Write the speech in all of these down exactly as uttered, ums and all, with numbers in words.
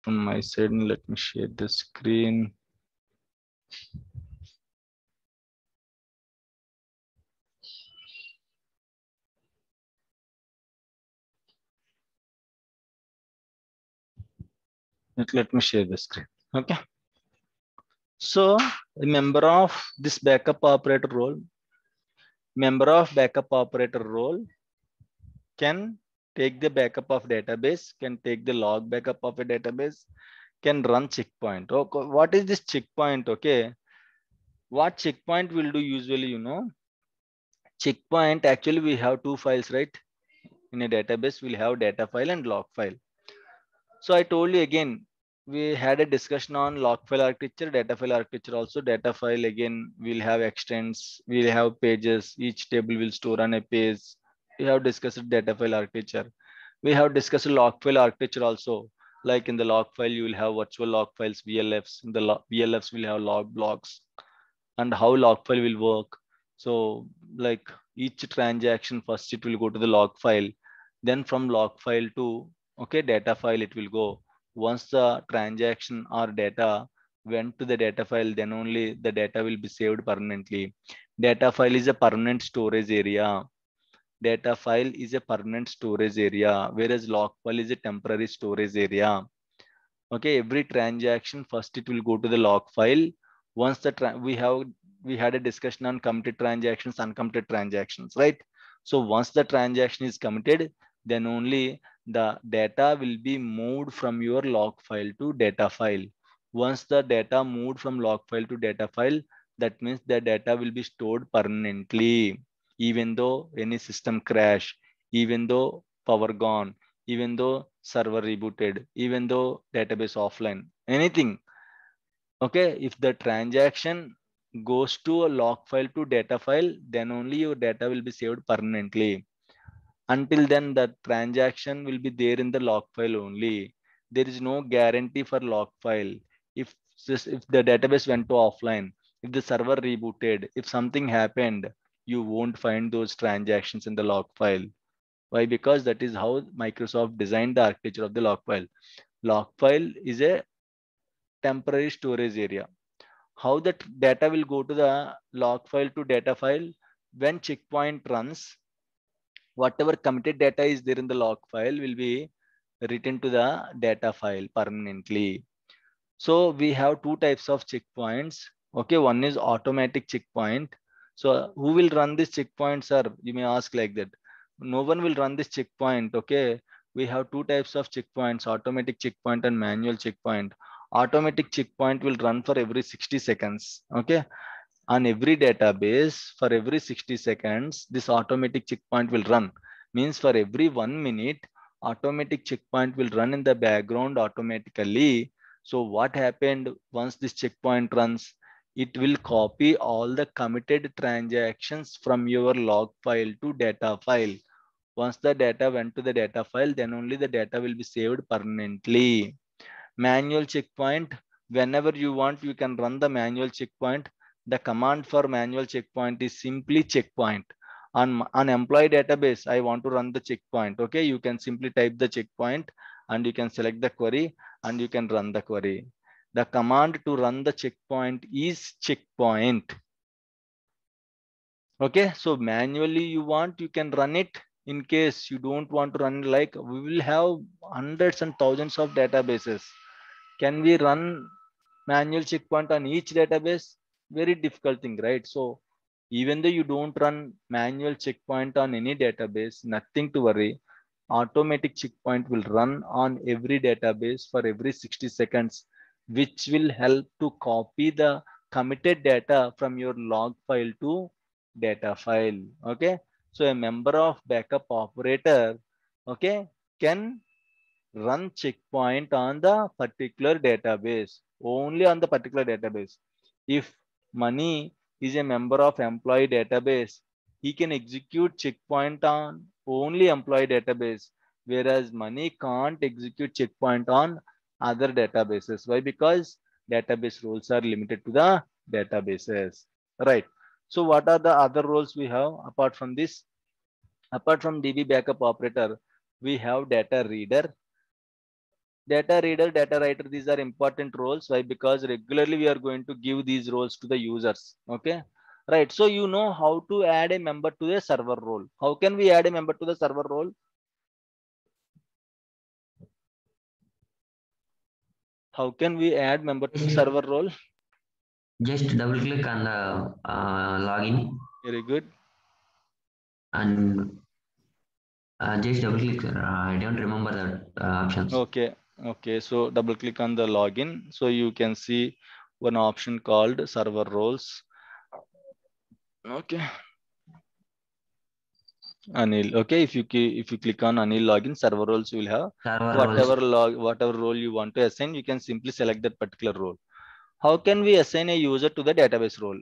from my side. Let me share the screen. Let, let me share the screen. Okay. So a member of this backup operator role, member of backup operator role can take the backup of database, can take the log backup of a database, can run checkpoint. Okay, what is this checkpoint? Okay, what checkpoint will do usually, you know, checkpoint actually we have two files, right? In a database, we'll have data file and log file. So I told you again, we had a discussion on log file architecture, data file architecture also. Data file again, we'll have extents, we'll have pages, each table will store on a page. We have discussed data file architecture. We have discussed log file architecture also. Like in the log file, you will have virtual log files, V L Fs. In the log, V L Fs will have log blocks and how log file will work. So like each transaction, first it will go to the log file, then from log file to okay data file it will go. Once the transaction or data went to the data file, then only the data will be saved permanently. Data file is a permanent storage area. Data file is a permanent storage area, whereas log file is a temporary storage area. Okay, every transaction first it will go to the log file. Once the we have we had a discussion on committed transactions, uncommitted transactions, right? So once the transaction is committed, then only the data will be moved from your log file to data file. Once the data moved from log file to data file, that means the data will be stored permanently, even though any system crash, even though power gone, even though server rebooted, even though database offline, anything. Okay, if the transaction goes to a log file to data file, then only your data will be saved permanently. Until then, the transaction will be there in the log file only. There is no guarantee for log file. If this, if the database went to offline, if the server rebooted, if something happened, you won't find those transactions in the log file. Why? Because that is how Microsoft designed the architecture of the log file. Log file is a temporary storage area. How that data will go to the log file to data file? When checkpoint runs, whatever committed data is there in the log file will be written to the data file permanently. So we have two types of checkpoints. Okay, one is automatic checkpoint. So who will run this checkpoint, sir? You may ask like that. No one will run this checkpoint. Okay, we have two types of checkpoints: automatic checkpoint and manual checkpoint. Automatic checkpoint will run for every sixty seconds. Okay, on every database for every sixty seconds, this automatic checkpoint will run. Means for every one minute, automatic checkpoint will run in the background automatically. So what happened once this checkpoint runs? It will copy all the committed transactions from your log file to data file. Once the data went to the data file, then only the data will be saved permanently. Manual checkpoint, whenever you want, you can run the manual checkpoint. The command for manual checkpoint is simply checkpoint. On, on employee database, I want to run the checkpoint. Okay, you can simply type the checkpoint and you can select the query and you can run the query. The command to run the checkpoint is checkpoint. Okay, so manually you want, you can run it. In case you don't want to run, like we will have hundreds and thousands of databases. Can we run manual checkpoint on each database? Very difficult thing, right? So even though you don't run manual checkpoint on any database, nothing to worry. Automatic checkpoint will run on every database for every sixty seconds, which will help to copy the committed data from your log file to data file. Okay. So a member of backup operator, okay, can run checkpoint on the particular database, only on the particular database. If money is a member of employee database, he can execute checkpoint on only employee database, whereas money can't execute checkpoint on other databases. Why? Because database roles are limited to the databases, right? So what are the other roles we have apart from this? Apart from D B backup operator, we have data reader. Data reader, data writer, these are important roles. Why? Because regularly we are going to give these roles to the users. Okay, right. So you know how to add a member to the server role. How can we add a member to the server role? How can we add member to the server role? Just double click on the uh, login. Very good. And uh, just double click. Uh, I don't remember the uh, options. Okay. Okay. So double click on the login. So you can see one option called server roles. Okay. Anil. Okay. If you if you click on Anil login, server roles, you will have Server whatever roles. log whatever role you want to assign. You can simply select that particular role. How can we assign a user to the database role?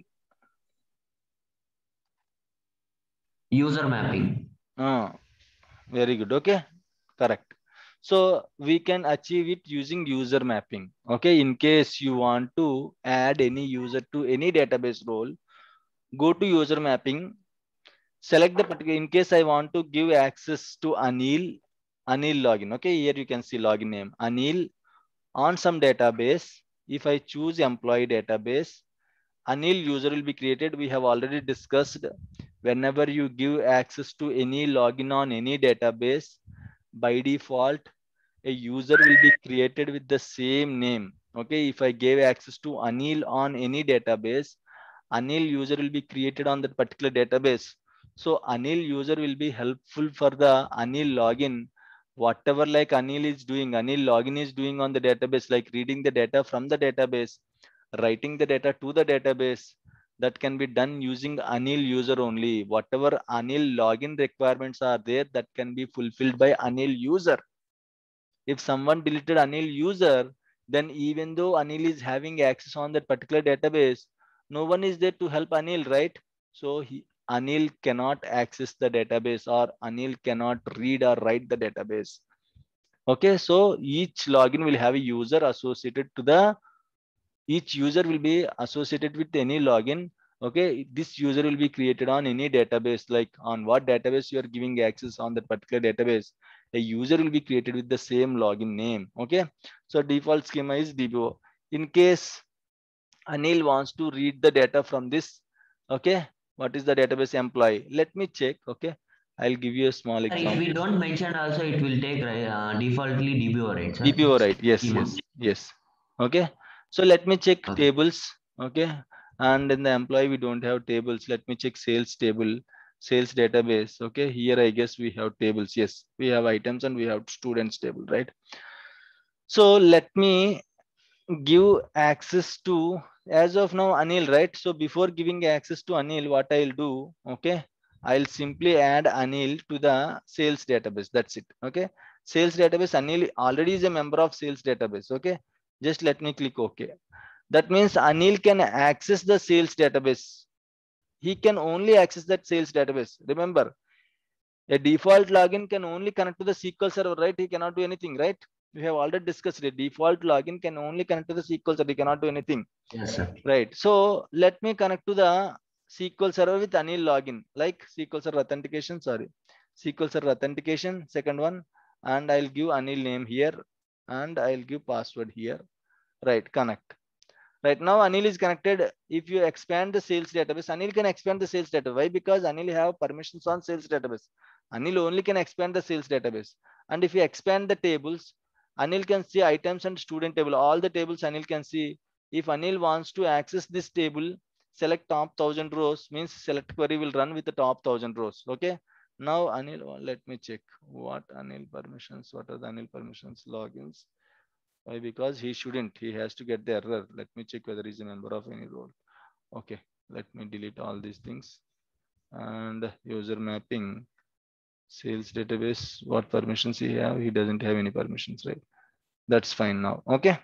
User mapping. Ah, very good. Okay, correct. So we can achieve it using user mapping. Okay, in case you want to add any user to any database role, go to user mapping, select the particular. In case I want to give access to Anil, Anil login. Okay, here you can see login name Anil on some database. If I choose employee database, Anil user will be created. We have already discussed whenever you give access to any login on any database, by default, a user will be created with the same name. Okay, if I gave access to Anil on any database, Anil user will be created on that particular database. So Anil user will be helpful for the Anil login. Whatever like Anil is doing, Anil login is doing on the database, like reading the data from the database, writing the data to the database, that can be done using Anil user only. Whatever Anil login requirements are there, that can be fulfilled by Anil user. If someone deleted Anil user, then even though Anil is having access on that particular database, no one is there to help Anil, right? So he, Anil cannot access the database, or Anil cannot read or write the database. Okay, so each login will have a user associated to the each user will be associated with any login. Okay, this user will be created on any database, like on what database you are giving access on that particular database, a user will be created with the same login name. Okay, so default schema is D B O. In case Anil wants to read the data from this, okay, what is the database employee? Let me check. Okay, I'll give you a small If example. we don't mention also, it will take uh, defaultly D B O, right, sir? D P O, right? Yes, Schema. yes, yes. Okay. So let me check Okay. tables. Okay. And in the employee, we don't have tables. Let me check sales table, sales database. Okay. Here, I guess we have tables. Yes, we have items and we have students table, right? So let me give access to, as of now, Anil, right? So before giving access to Anil, what I'll do, okay, I'll simply add Anil to the sales database. That's it. Okay, sales database, Anil already is a member of sales database. Okay, just let me click OK. That means Anil can access the sales database. He can only access that sales database. Remember, a default login can only connect to the S Q L server, right? He cannot do anything, right? We have already discussed it. Default login can only connect to the S Q L server. He cannot do anything. Yes, sir. Right. So let me connect to the S Q L server with Anil login, like S Q L server authentication. Sorry, S Q L server authentication, second one, and I'll give Anil name here, and I'll give password here. Right. Connect. Right now, Anil is connected. If you expand the sales database, Anil can expand the sales database. Why? Because Anil have permissions on sales database. Anil only can expand the sales database. And if you expand the tables, Anil can see items and student table. All the tables Anil can see. If Anil wants to access this table, select top thousand rows, means select query will run with the top thousand rows. Okay. Now Anil, let me check what Anil permissions, what are the Anil permissions logins. Why? Because he shouldn't. He has to get the error. Let me check whether he's a member of any role. Okay. Let me delete all these things. And user mapping, sales database, what permissions he have? He doesn't have any permissions, right? That's fine now. Okay.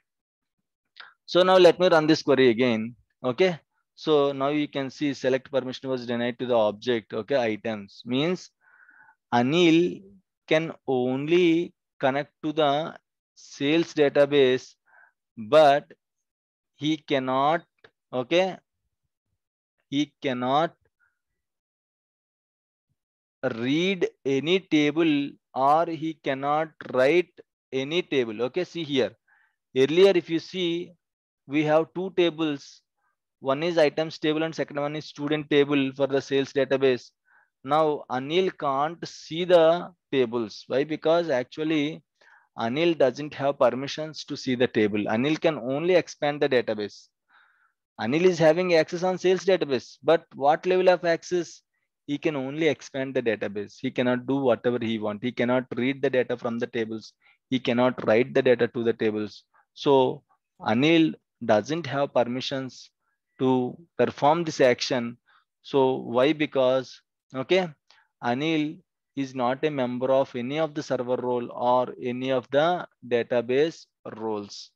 So now let me run this query again. Okay. So now you can see select permission was denied to the object. Okay. Items means Anil can only connect to the sales database, but he cannot, okay, he cannot read any table, or he cannot write any table. Okay, see here. Earlier, if you see, we have two tables. One is items table and second one is student table for the sales database. Now, Anil can't see the tables. Why? Because actually, Anil doesn't have permissions to see the table. Anil can only expand the database. Anil is having access on sales database, but what level of access? He can only expand the database. He cannot do whatever he wants. He cannot read the data from the tables. He cannot write the data to the tables. So Anil doesn't have permissions to perform this action. So why? Because, okay, Anil is not a member of any of the server role or any of the database roles.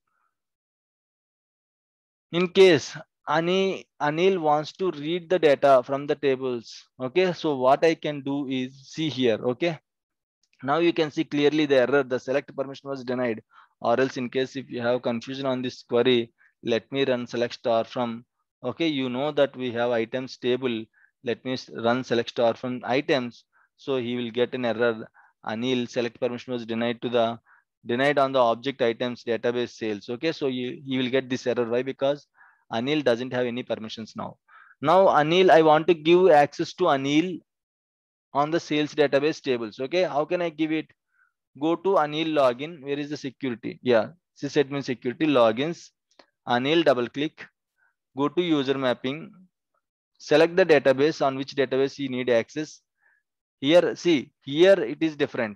In case Ani, Anil wants to read the data from the tables, okay, so what I can do is see here, okay. Now you can see clearly the error, the select permission was denied, or else in case if you have confusion on this query, let me run select star from, okay, you know that we have items table. Let me run select star from items. So he will get an error. Anil select permission was denied to the denied on the object items database sales. Okay, so you, you will get this error. Why? Because Anil doesn't have any permissions now. Now Anil, I want to give access to Anil on the sales database tables. Okay, how can I give it? Go to Anil login. Where is the security? Yeah, sysadmin security logins. Anil, double click. Go to user mapping. Select the database on which database you need access. Here, see, here it is different.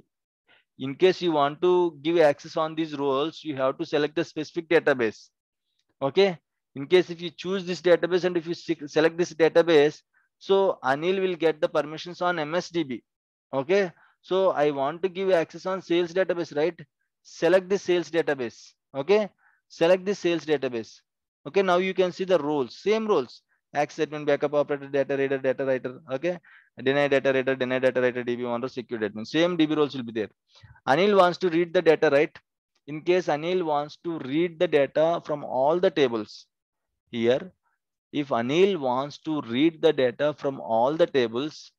In case you want to give access on these roles, you have to select the specific database. Okay. In case if you choose this database and if you select this database, so Anil will get the permissions on M S D B. Okay. So I want to give access on sales database, right? Select the sales database. Okay. Select the sales database. Okay. Now you can see the roles, same roles. Access admin, backup operator, data reader, data writer. Okay. Deny data writer, deny data writer, D B one, secure admin. Same D B roles will be there. Anil wants to read the data, right? In case Anil wants to read the data from all the tables, here, if Anil wants to read the data from all the tables,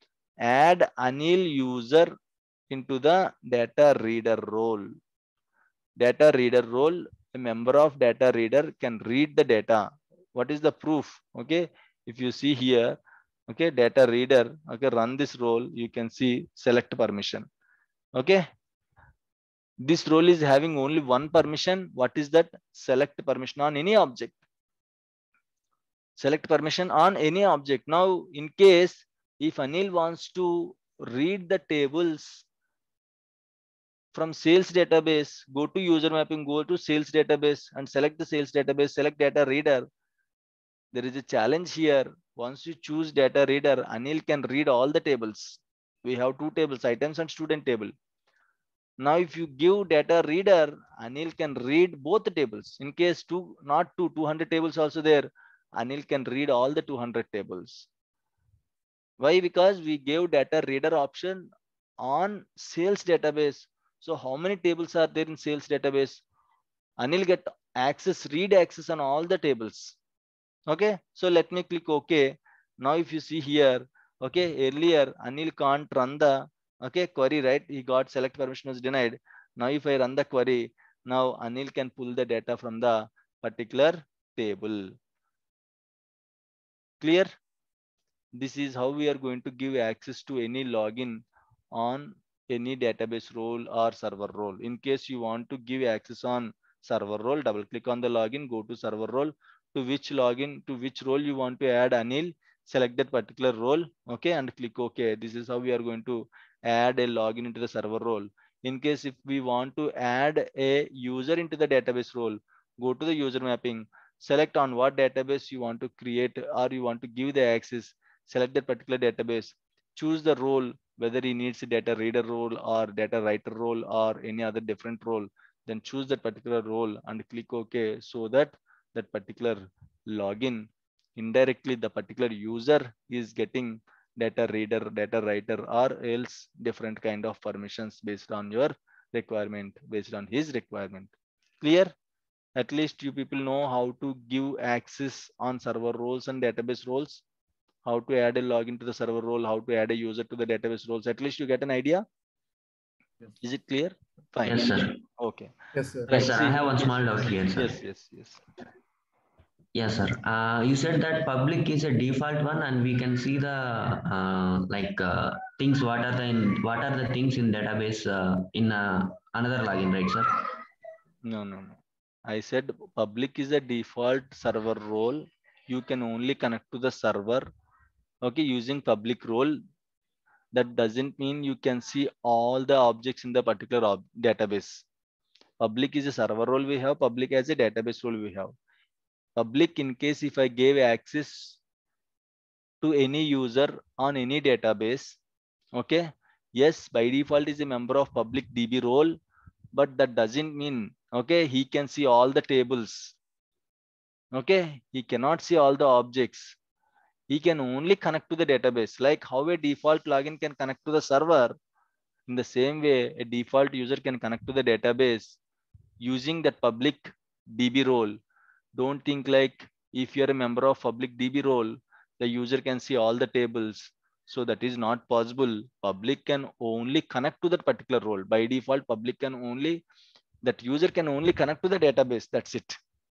add Anil user into the data reader role. Data reader role, a member of data reader can read the data. What is the proof? Okay, if you see here, okay, data reader, okay, run this role, you can see select permission. Okay, this role is having only one permission. What is that? Select permission on any object. Select permission on any object. Now, in case if Anil wants to read the tables from sales database, go to user mapping, go to sales database and select the sales database, select data reader. There is a challenge here. Once you choose data reader, Anil can read all the tables. We have two tables, items and student table. Now, if you give data reader, Anil can read both the tables. In case two, not two, two hundred tables also there, Anil can read all the two hundred tables. Why? Because we gave data reader option on sales database. So how many tables are there in sales database? Anil get access, read access on all the tables. Okay. So let me click OK. Now, if you see here, okay, earlier Anil can't run the okay query, right? He got select permission was denied. Now if I run the query, now Anil can pull the data from the particular table. Clear? This is how we are going to give access to any login on any database role or server role. In case you want to give access on server role, double click on the login, go to server role, to which login, to which role you want to add Anil, select that particular role, okay, and click OK. This is how we are going to add a login into the server role. In case if we want to add a user into the database role, go to the user mapping, select on what database you want to create or you want to give the access, select that particular database, choose the role, whether he needs a data reader role or data writer role or any other different role, then choose that particular role and click OK, so that that particular login, indirectly the particular user is getting data reader, data writer, or else different kind of permissions based on your requirement, based on his requirement. Clear? At least you people know how to give access on server roles and database roles, how to add a login to the server role, how to add a user to the database roles. At least you get an idea. Is it clear? Fine. Yes, sir. Okay. Yes, sir. Yes, Right. sir. See, I have one yes, small doubt here, sir. yes, yes, yes. Yes, sir. Uh, you said that public is a default one, and we can see the uh, like uh, things. What are the in, what are the things in database uh, in uh, another login, right, sir? No, no, no. I said public is a default server role. You can only connect to the server, okay, using public role. That doesn't mean you can see all the objects in the particular ob database. Public is a server role we have. Public as a database role we have. Public in case if I gave access to any user on any database, okay, yes, by default is a member of public D B role, but that doesn't mean, okay, he can see all the tables. Okay, he cannot see all the objects. He can only connect to the database. Like how a default login can connect to the server, in the same way a default user can connect to the database using that public D B role. Don't think like if you're a member of public D B role, the user can see all the tables. So that is not possible. Public can only connect to that particular role. By default, public can only, that user can only connect to the database. That's it.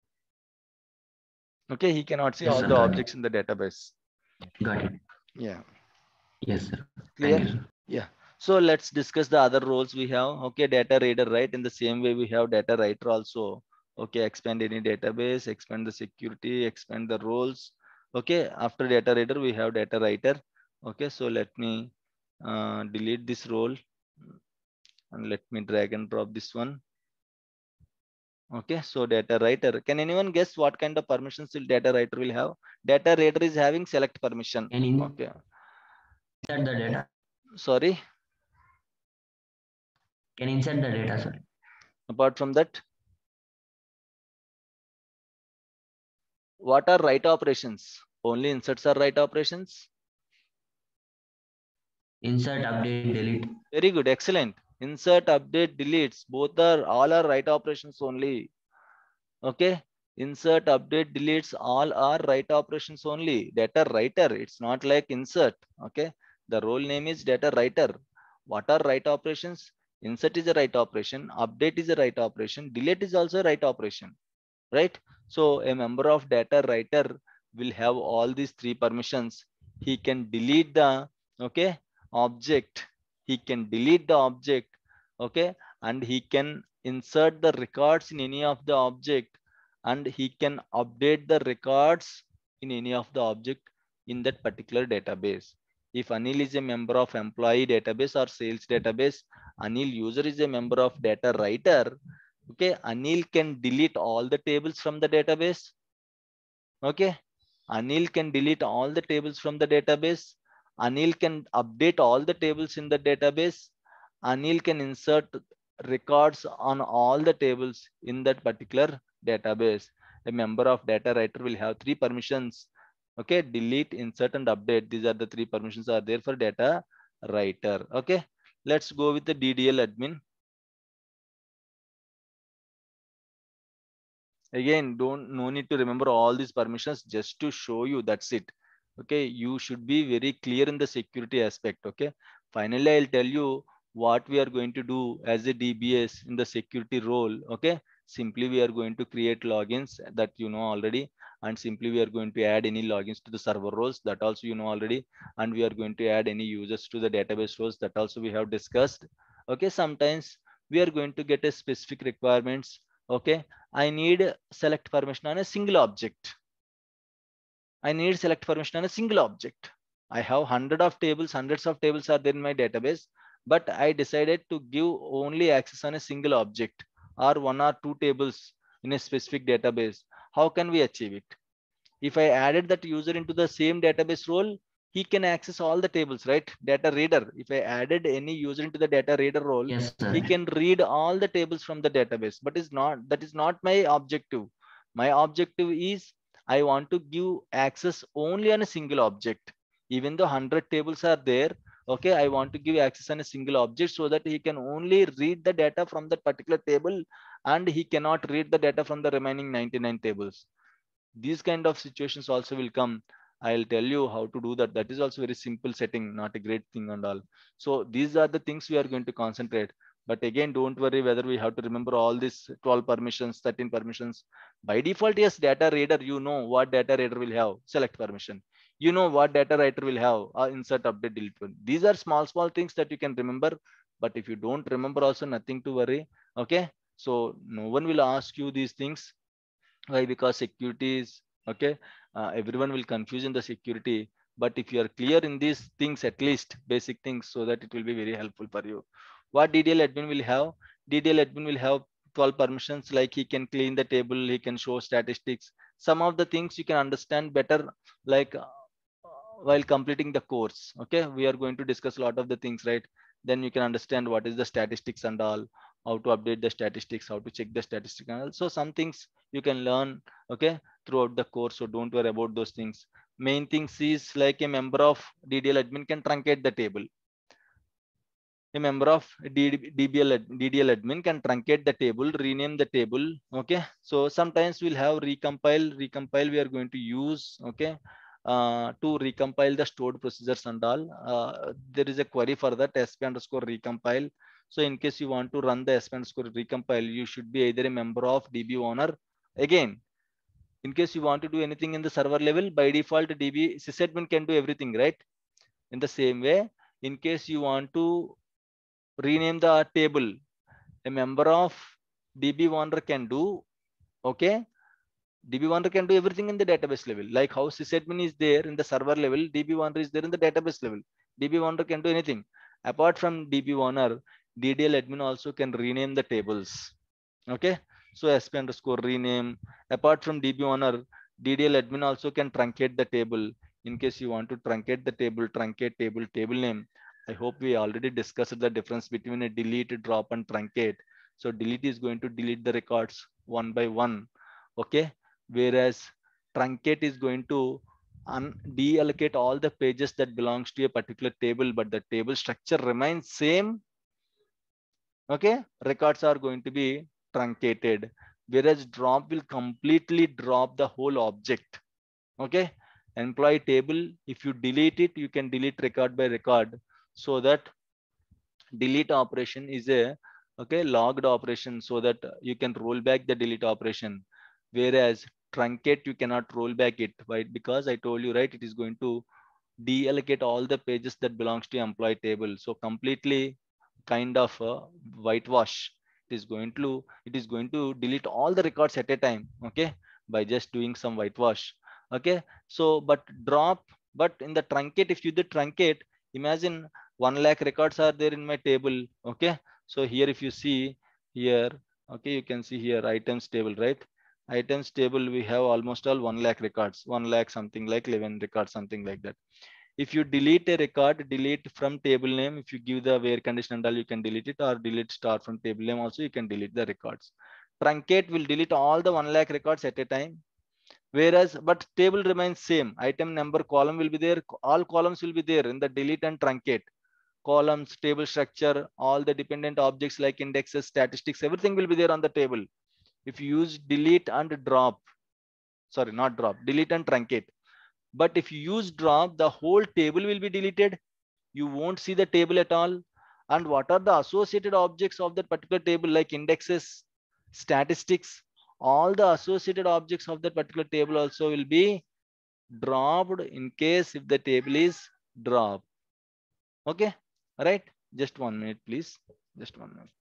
Okay, he cannot see Yes, all sir. the Got objects in the database. it. Got it. Yeah. Yes, sir. Clear? Thank you, sir. Yeah. So let's discuss the other roles we have. Okay, data reader, right? In the same way we have data writer also. Okay, expand any database, expand the security, expand the roles. Okay, after data reader we have data writer. Okay, so let me uh, delete this role and let me drag and drop this one. Okay, so data writer. Can anyone guess what kind of permissions will data writer will have? Data reader is having select permission. And in Okay. insert the data. Sorry. Can insert the data, sir. Apart from that, what are write operations? Only inserts are write operations. Insert, update, delete. Very good, excellent. Insert, update, deletes. Both are all are write operations only. Okay. Insert, update, deletes. All are write operations only. Data writer. It's not like insert. Okay. The role name is data writer. What are write operations? Insert is a write operation. Update is a write operation. Delete is also a write operation. Right? So a member of data writer will have all these three permissions. He can delete the okay object. He can delete the object. Okay, and he can insert the records in any of the object, and he can update the records in any of the object in that particular database. If Anil is a member of employee database or sales database, Anil user is a member of data writer. Okay, Anil can delete all the tables from the database. Okay, Anil can delete all the tables from the database. Anil can update all the tables in the database. Anil can insert records on all the tables in that particular database. A member of data writer will have three permissions. Okay, delete, insert, and update. These are the three permissions are there for data writer. Okay, let's go with the D D L admin. Again, don't no need to remember all these permissions, just to show you, that's it. Okay, you should be very clear in the security aspect. Okay, finally I'll tell you what we are going to do as a D B S in the security role. Okay, simply we are going to create logins, that you know already, and simply we are going to add any logins to the server roles, that also you know already, and we are going to add any users to the database roles, that also we have discussed. Okay, sometimes we are going to get a specific requirements. Okay, I need select permission on a single object. I need select permission on a single object. I have hundred of tables, hundreds of tables are there in my database, but I decided to give only access on a single object or one or two tables in a specific database. How can we achieve it? If I added that user into the same database role, he can access all the tables, right? Data reader. If I added any user into the data reader role, Yes, sir. he can read all the tables from the database, but is not, that is not my objective. My objective is I want to give access only on a single object. Even though one hundred tables are there, okay, I want to give access on a single object so that he can only read the data from that particular table, and he cannot read the data from the remaining ninety-nine tables. These kind of situations also will come. I'll tell you how to do that. That is also very simple setting, not a great thing and all. So these are the things we are going to concentrate. But again, don't worry whether we have to remember all these twelve permissions, thirteen permissions. By default, yes, data reader, you know what data reader will have, select permission. You know what data writer will have, uh, insert, update, delete one. These are small, small things that you can remember. But if you don't remember also, nothing to worry. Okay. So no one will ask you these things. Why? Because security is okay. Uh, everyone will confuse in the security. But if you are clear in these things, at least basic things, so that it will be very helpful for you. What D D L admin will have? D D L admin will have twelve permissions, like he can clean the table, he can show statistics. Some of the things you can understand better, like uh, while completing the course. Okay, we are going to discuss a lot of the things, right? Then you can understand what is the statistics and all, how to update the statistics, how to check the statistics and all. So some things you can learn, okay, throughout the course. So don't worry about those things. Main things is like a member of D D L admin can truncate the table. A member of D B L, D D L admin can truncate the table, rename the table. Okay. So sometimes we'll have recompile, recompile we are going to use, okay, uh, to recompile the stored procedures and all. Uh, there is a query for that, sp underscore recompile. So in case you want to run the sp underscore recompile, you should be either a member of D B owner. Again, in case you want to do anything in the server level, by default, D B sysadmin can do everything, right? In the same way, in case you want to rename the table, a member of D B owner can do, okay. D B owner can do everything in the database level, like how sysadmin is there in the server level, D B owner is there in the database level. D B owner can do anything. Apart from D B owner, D D L admin also can rename the tables. Okay. So sp underscore rename. Apart from D B owner, D D L admin also can truncate the table. In case you want to truncate the table, truncate table, table name. I hope we already discussed the difference between a delete, drop, and truncate. So delete is going to delete the records one by one. Okay. Whereas truncate is going to un- deallocate all the pages that belongs to a particular table, but the table structure remains same. Okay. Records are going to be truncated, whereas drop will completely drop the whole object. Okay. Employee table, if you delete it, you can delete record by record. So that delete operation is a okay logged operation, so that you can roll back the delete operation. Whereas truncate, you cannot roll back it. Why? Because I told you, right, it is going to deallocate all the pages that belongs to employee table. So completely kind of a whitewash. It is going to it is going to delete all the records at a time, okay, by just doing some whitewash. Okay. So but drop, but in the truncate, if you did truncate, imagine one lakh records are there in my table. Okay. So here if you see here, okay, you can see here items table, right? Items table, we have almost all one lakh records, one lakh something like eleven records, something like that. If you delete a record, delete from table name, if you give the where condition and all, you can delete it, or delete star from table name also, you can delete the records. Truncate will delete all the one lakh records at a time. Whereas, but table remains same. Item number column will be there. All columns will be there in the delete and truncate. Columns, table structure, all the dependent objects like indexes, statistics, everything will be there on the table. If you use delete and drop, sorry, not drop, delete and truncate. But if you use drop, the whole table will be deleted. You won't see the table at all. And what are the associated objects of that particular table, like indexes, statistics, all the associated objects of that particular table also will be dropped in case if the table is dropped. Okay. All right. Just one minute, please. Just one minute.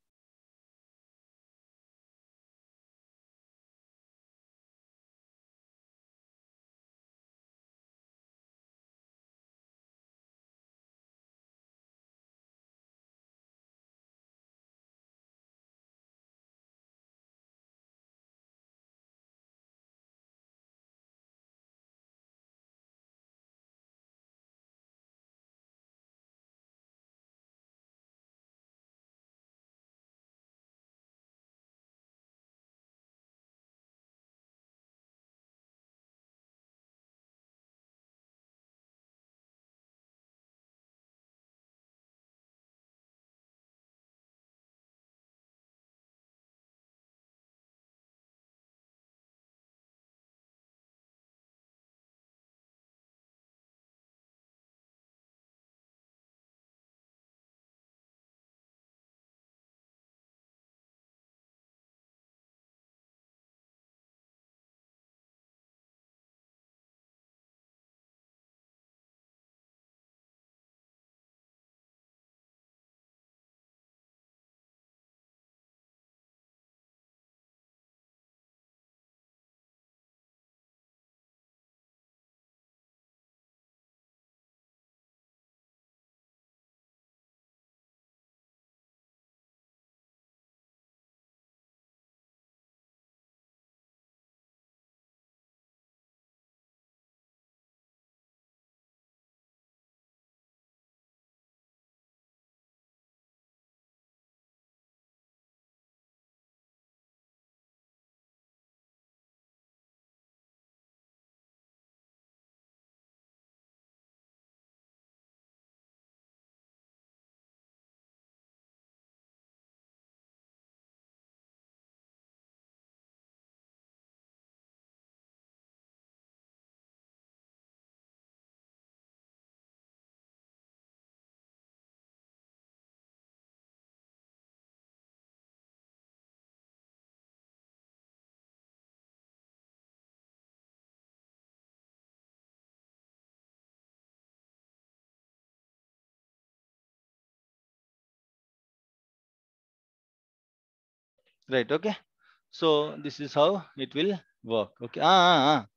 Right. Okay. So this is how it will work. Okay. Ah, ah, ah.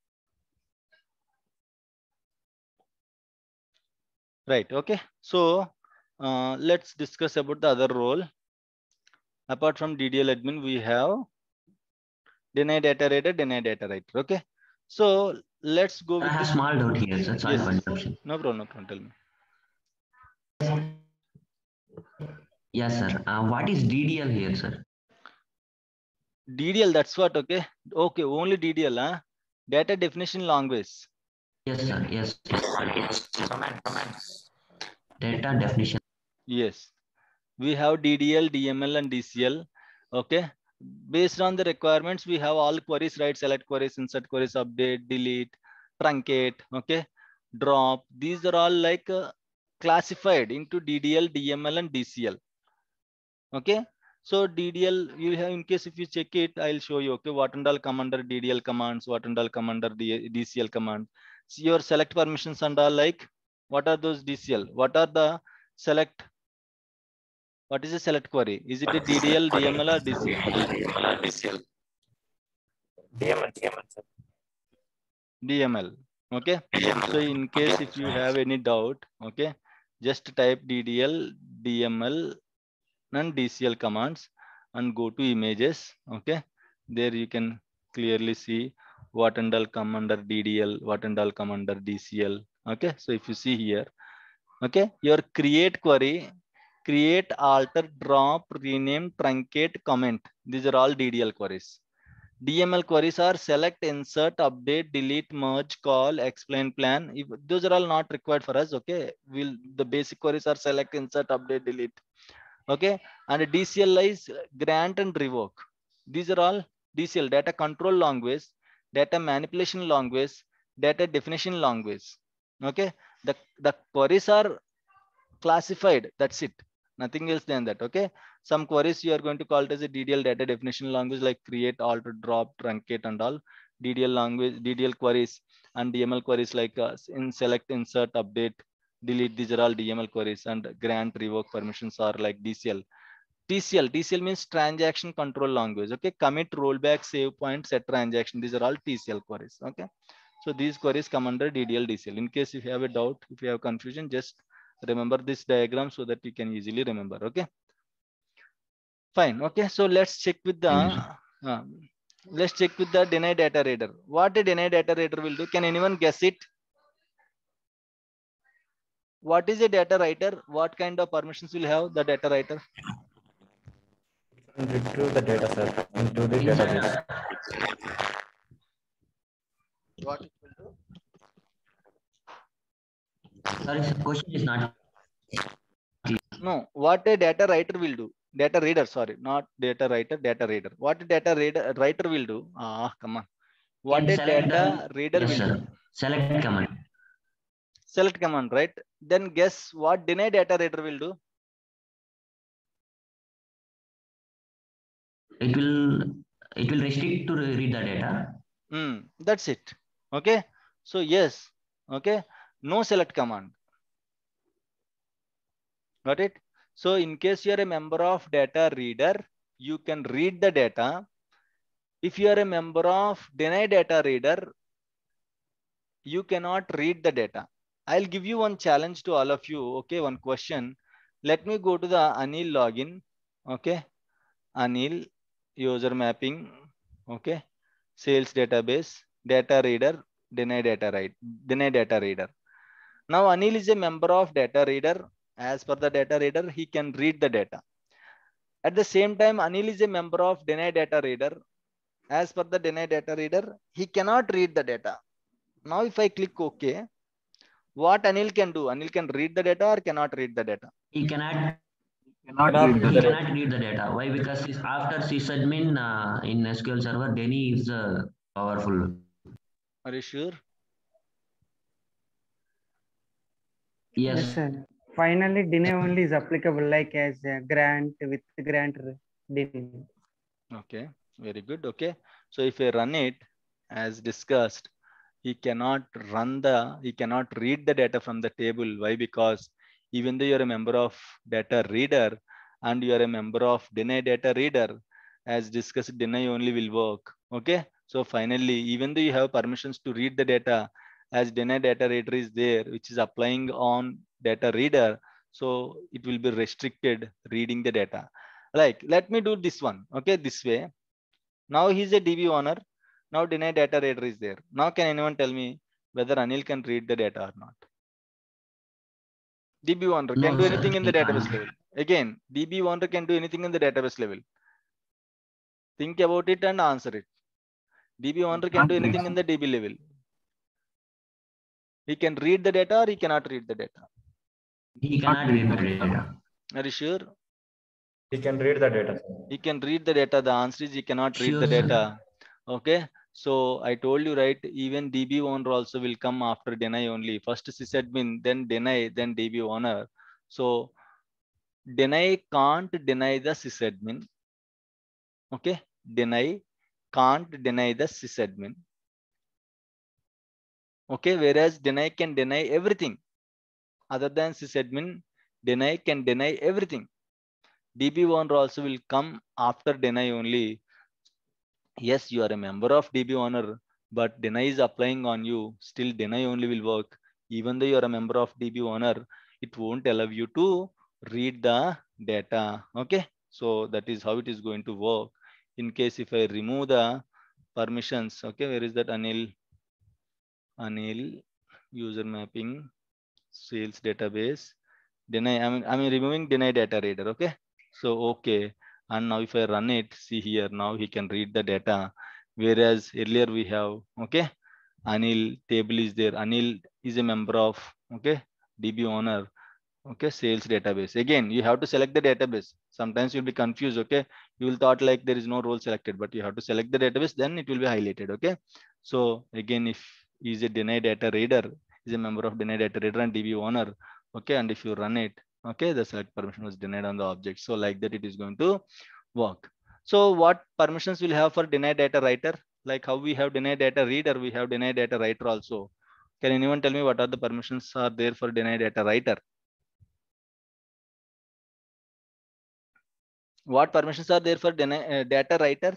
Right. Okay. So uh, let's discuss about the other role. Apart from D D L admin, we have deny data reader, deny data writer. Okay. So let's go I with have a the. small doubt here, sir. Sorry Yes. for Yes. interruption. No problem. No problem. Tell me. Yes, sir. Uh, what is D D L here, sir? D D L. That's what. Okay. Okay. Only D D L. Huh? Data definition language. Yes, sir. Yes, sir. Yes. Data definition. Yes. We have D D L, D M L, and D C L. Okay. Based on the requirements, we have all queries, right? Select queries, insert queries, update, delete, truncate, okay, drop. These are all like uh, classified into D D L, D M L, and D C L. Okay. So D D L, you have, in case if you check it, I'll show you. Okay, what and all come under D D L commands, what and all come under the D C L command. So your select permissions and all, like what are those D C L? What are the select? What is a select query? Is it a D D L, D M L, or D C L? D M L, D M L, sir. D M L. Okay. So in case if you have any doubt, okay, just type D D L, D M L, and D C L commands and go to images. Okay. There you can clearly see what and all come under D D L, what and all come under D C L. Okay. So if you see here, okay, your create query, create, alter, drop, rename, truncate, comment. These are all D D L queries. D M L queries are select, insert, update, delete, merge, call, explain, plan. If those are all not required for us, okay. Will the basic queries are select, insert, update, delete. Okay. And D C L is grant and revoke. These are all D C L, data control language, data manipulation language, data definition language. Okay. The the queries are classified. That's it. Nothing else than that. Okay. Some queries you are going to call it as a D D L, data definition language, like create, alter, drop, truncate, and all. D D L language, D D L queries, and D M L queries like uh, in select, insert, update, delete. These are all D M L queries, and grant, revoke permissions are like D C L. T C L. T C L means transaction control language. Okay. Commit, rollback, save point, set transaction. These are all T C L queries. Okay. So these queries come under D D L, D C L. In case if you have a doubt, if you have confusion, just remember this diagram so that you can easily remember. Okay. Fine. Okay. So let's check with the uh, let's check with the deny data reader. What a deny data reader will do? Can anyone guess it? What is a data writer? What kind of permissions will have the data writer? Retrieve the data, sir, into the database. What it will do? Sorry, sir. Question is not. No. What a data writer will do? Data reader. Sorry, not data writer. Data reader. What a data reader writer will do? Ah, come on. What Can a select data the, reader yes, will sir. do? Select command. Select command, right? Then guess what deny data reader will do? It will it will restrict to read the data. Mm, that's it. Okay. So yes. Okay. No select command. Got it? So in case you are a member of data reader, you can read the data. If you are a member of deny data reader, you cannot read the data. I'll give you one challenge to all of you. Okay. One question. Let me go to the Anil login. Okay. Anil user mapping. Okay. Sales database, data reader, deny data right, deny data reader. Now Anil is a member of data reader. As per the data reader, he can read the data. At the same time, Anil is a member of deny data reader. As per the deny data reader, he cannot read the data. Now if I click OK, what Anil can do? Anil can read the data or cannot read the data? He cannot Cannot he read the data. cannot read the data. Why? Because he's, after sysadmin uh, in S Q L Server, Denny is uh, powerful. Are you sure? Yes. Yes, sir. Finally, deny only is applicable, like as a grant with grant deny. Okay, very good. Okay, so if I run it as discussed, he cannot run the, he cannot read the data from the table. Why? Because even though you're a member of data reader and you are a member of deny data reader, as discussed, deny only will work. Okay. So finally, even though you have permissions to read the data, as deny data reader is there, which is applying on data reader, so it will be restricted reading the data. Like, let me do this one. Okay, this way. Now he's a D B owner. Now deny data reader is there. Now can anyone tell me whether Anil can read the data or not? D B owner can No, do sir, anything in the he can't. database level. Again, D B owner can do anything in the database level. Think about it and answer it. D B owner can do anything in the D B level. He can read the data or he cannot read the data. He cannot read the data. Are you sure? He can read the data, sir. He can read the data. The answer is he cannot read Sure, the sir. data. Okay. So I told you, right? Even D B owner also will come after deny only. First sysadmin, then deny, then D B owner. So deny can't deny the sysadmin. Okay. Deny can't deny the sysadmin. Okay. Whereas deny can deny everything. Other than sysadmin, deny can deny everything. D B owner also will come after deny only. Yes, you are a member of D B owner, but deny is applying on you. Still deny only will work. Even though you are a member of D B owner, it won't allow you to read the data. Okay. So that is how it is going to work. In case if I remove the permissions, okay, where is that Anil? Anil, user mapping, sales database, deny, I mean, I'm removing deny data reader. Okay. So, okay. And now if I run it, see here, now he can read the data. Whereas earlier we have, okay, Anil table is there. Anil is a member of, okay, D B owner, okay, sales database. Again, you have to select the database. Sometimes you'll be confused. Okay. You will thought like there is no role selected, but you have to select the database, then it will be highlighted. Okay. So again, if he is a deny data reader, is a member of deny data reader and D B owner. Okay. And if you run it, okay, the select permission was denied on the object. So like that, it is going to work. So what permissions will have for deny data writer? Like how we have deny data reader, we have deny data writer also. Can anyone tell me what are the permissions are there for deny data writer? What permissions are there for deny, uh, data writer?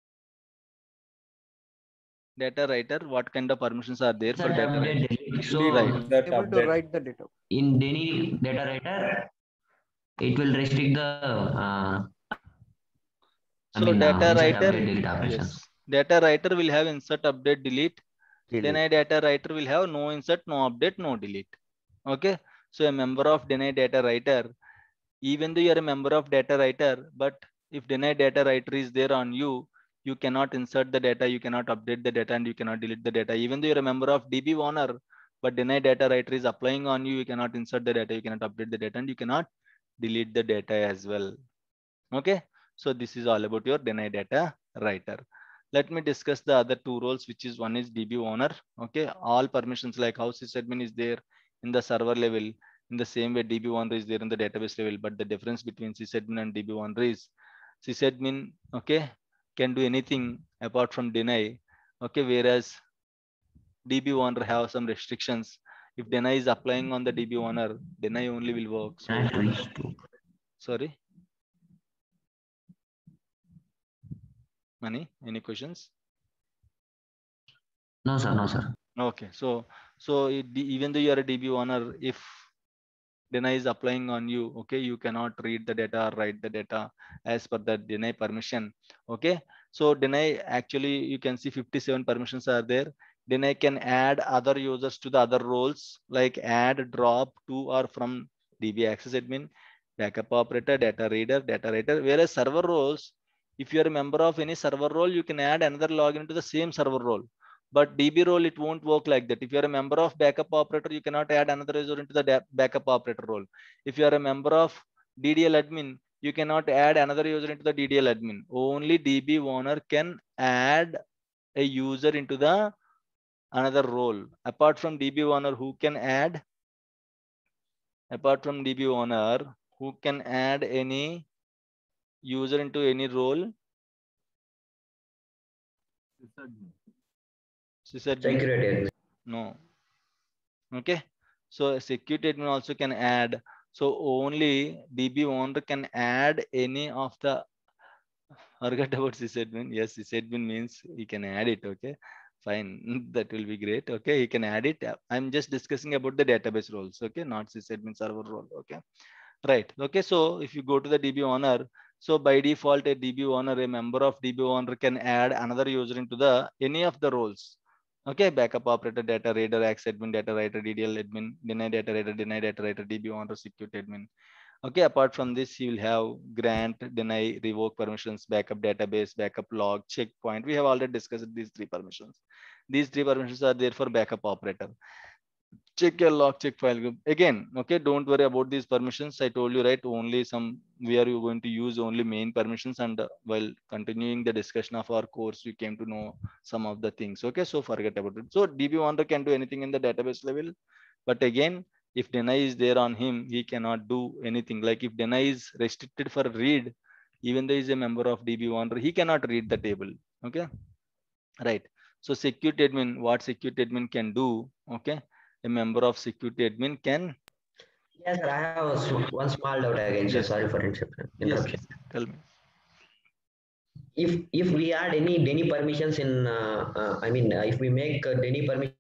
Data writer, what kind of permissions are there for That data writer? update delete. So Right. That Able to update. write the data. in any data writer, it will restrict the uh, I So mean, data uh, insert, writer, update, delete operations. yes. Data writer will have insert, update, delete. Delete. Deny data writer will have no insert, no update, no delete. Okay. So a member of deny data writer, even though you are a member of data writer, but if deny data writer is there on you, you cannot insert the data, you cannot update the data, and you cannot delete the data. Even though you're a member of D B owner, but deny data writer is applying on you, you cannot insert the data, you cannot update the data, and you cannot delete the data as well. Okay. So this is all about your deny data writer. Let me discuss the other two roles, which is one is D B owner. Okay. All permissions like how sysadmin is there in the server level. In the same way, D B owner is there in the database level. But the difference between sysadmin and D B owner is sysadmin, okay, can do anything apart from deny. Okay. Whereas D B owner have some restrictions. If deny is applying on the D B owner, deny only will work. So, Cannot reach to. sorry. Mani, any questions? No, sir. No, sir. Okay, so so it, even though you are a D B owner, if deny is applying on you, okay, you cannot read the data or write the data as per the deny permission. Okay, so deny actually you can see fifty-seven permissions are there. Deny can add other users to the other roles like add, drop, to or from D B access admin, backup operator, data reader, data writer. Whereas server roles, if you are a member of any server role, you can add another login to the same server role. But D B role, it won't work like that. If you are a member of backup operator, you cannot add another user into the backup operator role. If you are a member of D D L admin, you cannot add another user into the D D L admin. Only D B owner can add a user into the another role. Apart from D B owner, who can add? Apart from D B owner, who can add any user into any role? Sysadmin. Security admin. No. Okay. So a security admin also can add. So only D B owner can add any of the Forget about sysadmin. Yes, sysadmin means you can add it. Okay, fine. That will be great. Okay, you can add it. I'm just discussing about the database roles. Okay, not sysadmin server role. Okay, right. Okay, so if you go to the D B owner, so by default, a D B owner, a member of D B owner can add another user into the any of the roles. Okay, backup operator, data reader, access admin, data writer, D D L admin, deny data writer, deny data writer, D B owner, security admin. Okay, apart from this, you will have grant, deny, revoke permissions, backup database, backup log, checkpoint. We have already discussed these three permissions. These three permissions are there for backup operator. Check your log, check file group. Again, okay, don't worry about these permissions. I told you, right, only some, we are going to use only main permissions, and uh, while continuing the discussion of our course, we came to know some of the things. Okay, so forget about it. So D B owner can do anything in the database level, but again, if deny is there on him, he cannot do anything. Like if deny is restricted for read, even though he is a member of D B owner, he cannot read the table. Okay, right. So security admin, what security admin can do? Okay, a member of security admin can. Yes, sir. I have a sm- one small doubt again, sir. Yes. Sorry for interruption. Yes, interruption. yes. Tell me. If if we add any any permissions in, uh, uh, I mean, uh, if we make uh, any permission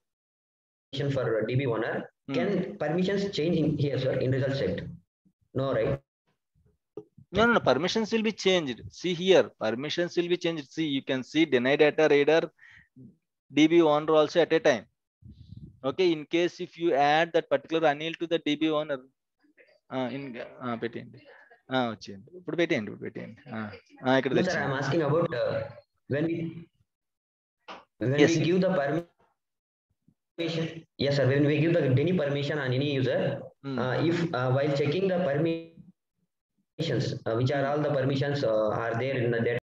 for D B owner, Hmm. can permissions change in here, sir, in result set? No, right? No, no, no, permissions will be changed. See here, permissions will be changed. See, you can see deny data reader, D B owner also at a time. Okay, in case if you add that particular Anil to the D B owner, uh, in uh, పెట్టేయండి వచ్చింది ఇప్పుడు పెట్టేయండి ఇప్పుడు పెట్టేయండి ఇక్కడ No, sir, I am తెచ్చింది. asking about uh, when we when Yes. we give the permission. Yes, sir. When we give the any permission on any user, Hmm. uh, if uh, while checking the permissions, uh, which are all the permissions uh, are there in the data.